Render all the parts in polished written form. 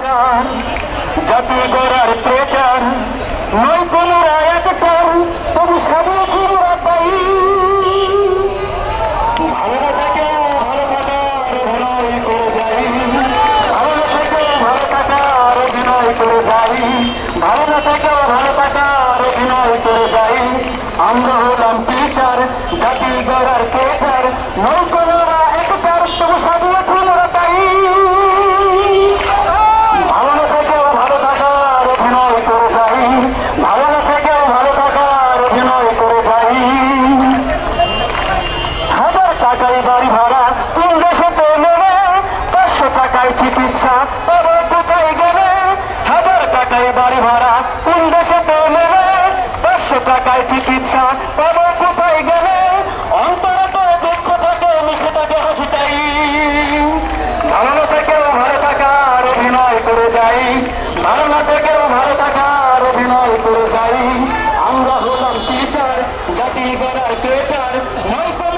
জাতি গড়ার প্রচার নয় কোনো একটার তবু সাজিয়েছি ওরা তাই ভালো থেকে ভালো থাকার অভিনয় করে যাই ভালো থেকে ভালো থাকার অভিনয় করে যাই ভালো থেকে ভালো থাকার অভিনয় করে যাই আমরা হলাম টিচার জাতি গড়ার প্রচার নয় কোনো একটার তবু সাজিয়েছি ওরা তাই বাড়ি ভাড়া কোন দেশেতে নেবে 500 টাকায় চিকিৎসা তবে কোথায় গেলে 1000 টাকায় বাড়ি ভাড়া কোন দেশেতে নেবে 500 টাকায় চিকিৎসা তবে কোথায় গেলে অন্তরে তো দুঃখ থাকে মুখে থাকে হাসিটাই ভালো থেকেও ভালো থাকার অভিনয় করে যাই ভালো না থেকেও ভালো থাকার অভিনয় করে যাই আমরা হলাম টিচার জাতি গড়ার ক্রেটার নয় কোনো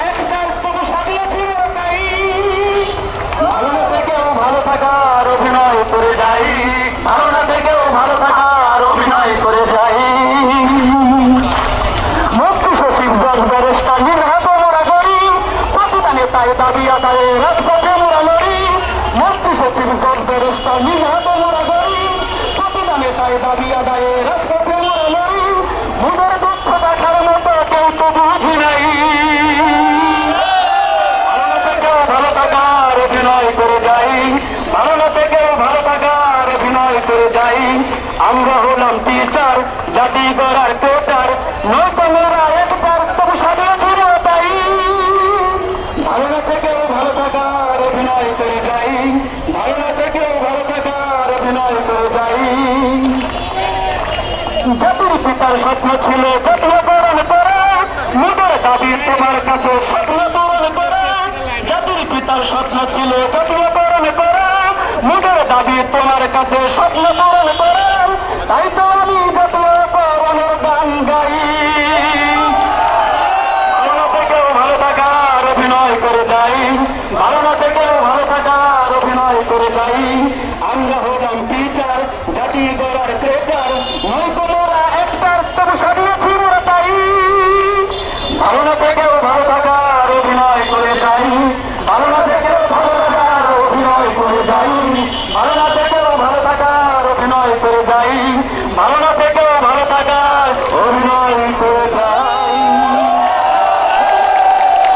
থাকার অভিনয় করে যাই ভালো না থেকেও ভালো থাকার অভিনয় করে যাই মন্ত্রী সচিব জজ ব্যারিস্টার নির্হাত মোরা করি প্রতিটা নেতায় দাবি আদায়ে রাজপথে মোরা লড়ি মন্ত্রী সচিব জজ ব্যারিস্টার নির্হাত মোরা করি প্রতিটা নেতায় দাবি আদায়ে রাজপথে মোরা লড়ি মুদের দুঃখ দেখার মতো কেউ তো বুঝি নাই ভালো না থেকেও ভালো থাকার অভিনয় করে যাই ভালো না থেকেও ভালো থাকার অভিনয় করে যাই আমরা হলাম টিচার জাতি গড়ার ক্রেটার নয় তোমরা একটার তবু সাজিয়েছি তাই ভালো না থেকেও ভালো থাকার অভিনয় করে যাই ভালো না থেকেও ভালো থাকার অভিনয় করে যাই জাতির পিতার স্বপ্ন ছিল জাতীয়করণ করা নিজের দাবি তোমার কাছে স্বপ্ন পূরণ করা জাতির পিতার স্বপ্ন ছিল জাতীয়করণ করা নিজের দাবি তোমার কাছে স্বপ্ন পূরণ করা তাই তো